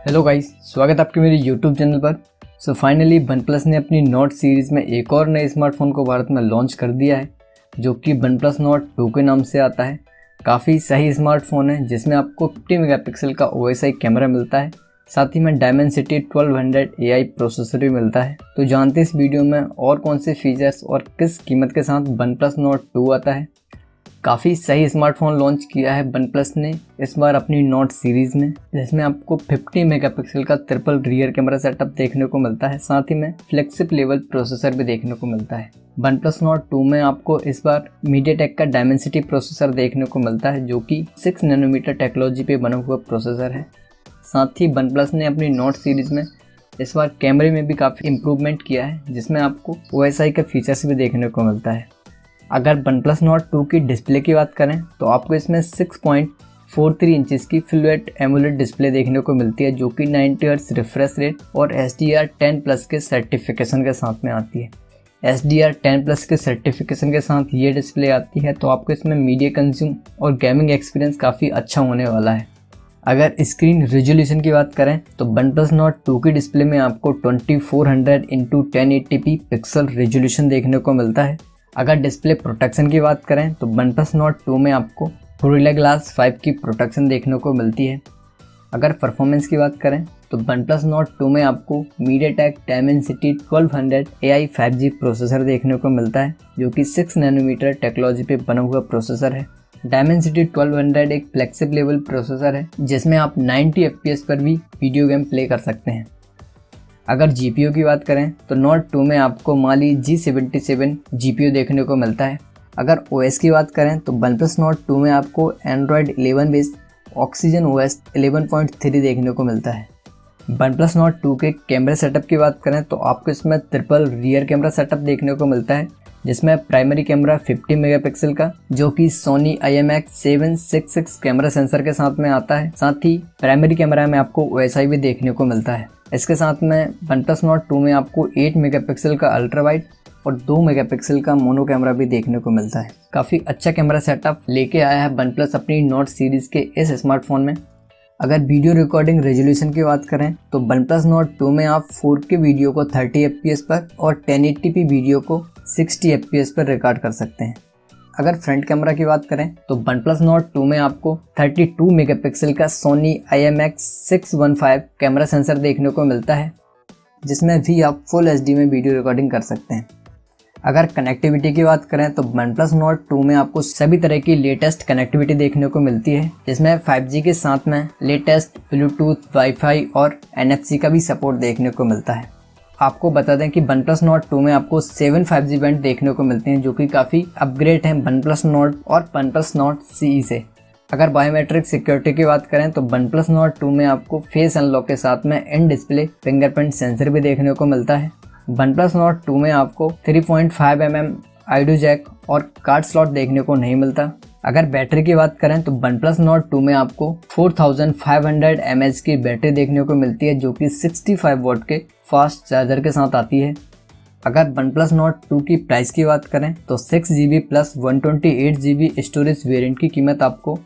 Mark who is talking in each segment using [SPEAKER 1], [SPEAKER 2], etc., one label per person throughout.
[SPEAKER 1] Hello guys, स्वागत है आपके मेरे यूट्यूब चैनल पर। सो फाइनली OnePlus ने अपनी नोट सीरीज़ में एक और नए स्मार्टफोन को भारत में लॉन्च कर दिया है, जो कि OnePlus Nord 2 के नाम से आता है। काफ़ी सही स्मार्टफोन है जिसमें आपको 50 मेगापिक्सल का OSI कैमरा मिलता है, साथ ही में Dimensity 1200 AI प्रोसेसर भी मिलता है। तो जानते हैं इस वीडियो में और कौन से फीचर्स और किस कीमत के साथ OnePlus Nord 2 आता है। काफ़ी सही स्मार्टफोन लॉन्च किया है OnePlus ने इस बार अपनी नोट सीरीज़ में, जिसमें आपको 50 मेगापिक्सल का ट्रिपल रियर कैमरा सेटअप देखने को मिलता है, साथ ही में फ्लेक्सिब लेवल प्रोसेसर भी देखने को मिलता है। OnePlus Nord 2 में आपको इस बार MediaTek का Dimensity प्रोसेसर देखने को मिलता है, जो कि 6 नैनोमीटर टेक्नोलॉजी पे बना हुआ प्रोसेसर है। साथ ही OnePlus ने अपनी नोट सीरीज़ में इस बार कैमरे में भी काफ़ी इम्प्रूवमेंट किया है, जिसमें आपको OSI के फीचर्स भी देखने को मिलता है। अगर OnePlus Nord 2 की डिस्प्ले की बात करें तो आपको इसमें 6.43 इंचेस की फुल एमोलेड डिस्प्ले देखने को मिलती है, जो कि 90 हर्ट्ज रिफ्रेश रेट और HDR10+ के सर्टिफिकेशन के साथ में आती है। HDR10+ के सर्टिफिकेशन के साथ ये डिस्प्ले आती है, तो आपको इसमें मीडिया कंज्यूम और गेमिंग एक्सपीरियंस काफ़ी अच्छा होने वाला है। अगर स्क्रीन रेजोल्यूशन की बात करें तो OnePlus Nord 2 की डिस्प्ले में आपको 2400x1080p पिक्सल रेजोल्यूशन देखने को मिलता है। अगर डिस्प्ले प्रोटेक्शन की बात करें तो OnePlus Nord 2 में आपको Gorilla Glass 5 की प्रोटेक्शन देखने को मिलती है। अगर परफॉर्मेंस की बात करें तो OnePlus Nord 2 में आपको MediaTek Dimensity 1200 AI 5G processor देखने को मिलता है, जो कि 6 नैनोमीटर टेक्नोलॉजी पे बना हुआ प्रोसेसर है। Dimensity 1200 एक फ्लेक्सिब लेवल प्रोसेसर है, जिसमें आप 90 FPS पर भी वीडियो गेम प्ले कर सकते हैं। अगर GPU की बात करें तो Nord 2 में आपको Mali G77 GPU देखने को मिलता है। अगर OS की बात करें तो OnePlus Nord 2 में आपको Android 11 बेस्ड Oxygen OS 11.3 देखने को मिलता है। OnePlus Nord 2 के कैमरा सेटअप की बात करें तो आपको इसमें ट्रिपल रियर कैमरा सेटअप देखने को मिलता है, जिसमें प्राइमरी कैमरा 50 मेगापिक्सल का, जो कि Sony IMX766 कैमरा सेंसर के साथ में आता है। साथ ही प्राइमरी कैमरा में आपको OSI भी देखने को मिलता है। इसके साथ में OnePlus Nord 2 में आपको 8 मेगापिक्सल का अल्ट्रा वाइड और 2 मेगापिक्सल का मोनो कैमरा भी देखने को मिलता है। काफ़ी अच्छा कैमरा सेटअप लेके आया है OnePlus अपनी नोट सीरीज़ के इस स्मार्टफोन में। अगर वीडियो रिकॉर्डिंग रेजोल्यूशन की बात करें तो OnePlus Nord 2 में आप 4K वीडियो को 30 FPS पर और 1080p वीडियो को 60 FPS पर रिकॉर्ड कर सकते हैं। अगर फ्रंट कैमरा की बात करें तो OnePlus Nord 2 में आपको 32 मेगापिक्सल का Sony IMX615 कैमरा सेंसर देखने को मिलता है, जिसमें भी आप फुल HD में वीडियो रिकॉर्डिंग कर सकते हैं। अगर कनेक्टिविटी की बात करें तो OnePlus Nord 2 में आपको सभी तरह की लेटेस्ट कनेक्टिविटी देखने को मिलती है, जिसमें 5G के साथ में लेटेस्ट ब्लूटूथ, वाईफाई और NFC का भी सपोर्ट देखने को मिलता है। आपको बता दें कि OnePlus Nord 2 में आपको 7 5G बैंड देखने को मिलते हैं, जो कि काफ़ी अपग्रेड हैं OnePlus Nord और OnePlus Nord CE से। अगर बायोमेट्रिक सिक्योरिटी की बात करें तो OnePlus Nord 2 में आपको फेस अनलॉक के साथ में इन डिस्प्ले फिंगरप्रिंट सेंसर भी देखने को मिलता है। OnePlus Nord 2 में आपको 3.5 mm ऑडियो जैक और कार्ड स्लॉट देखने को नहीं मिलता। अगर बैटरी की बात करें तो OnePlus Nord 2 में आपको 4500 mAh की बैटरी देखने को मिलती है, जो कि 65 वॉट के फास्ट चार्जर के साथ आती है। अगर OnePlus Nord 2 की प्राइस की बात करें तो 6GB plus 128GB storage variant की कीमत आपको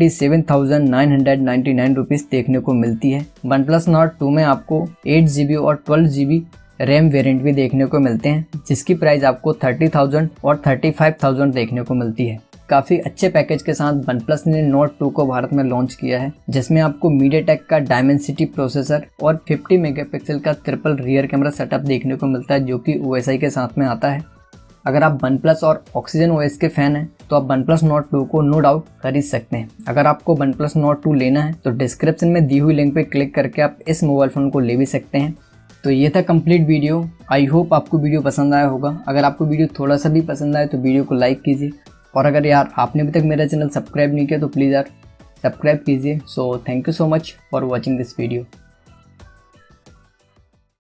[SPEAKER 1] 27,999 रुपीज़ देखने को मिलती है। OnePlus Nord 2 में आपको 8GB और 12GB रैम वेरिएंट भी देखने को मिलते हैं, जिसकी प्राइस आपको 30,000 और 35,000 देखने को मिलती है। काफ़ी अच्छे पैकेज के साथ OnePlus ने Nord 2 को भारत में लॉन्च किया है, जिसमें आपको MediaTek का Dimensity प्रोसेसर और 50 मेगापिक्सल का ट्रिपल रियर कैमरा सेटअप देखने को मिलता है, जो कि OSI के साथ में आता है। अगर आप OnePlus और Oxygen OS के फ़ैन हैं तो आप OnePlus Nord 2 को नो डाउट खरीद सकते हैं। अगर आपको OnePlus Nord 2 लेना है तो डिस्क्रिप्शन में दी हुई लिंक पर क्लिक करके आप इस मोबाइल फ़ोन को ले भी सकते हैं। तो ये था कंप्लीट वीडियो। आई होप आपको वीडियो पसंद आया होगा। अगर आपको वीडियो थोड़ा सा भी पसंद आए तो वीडियो को लाइक कीजिए, और अगर यार आपने अभी तक मेरा चैनल सब्सक्राइब नहीं किया तो प्लीज़ यार सब्सक्राइब कीजिए। So thank you so much for watching this video.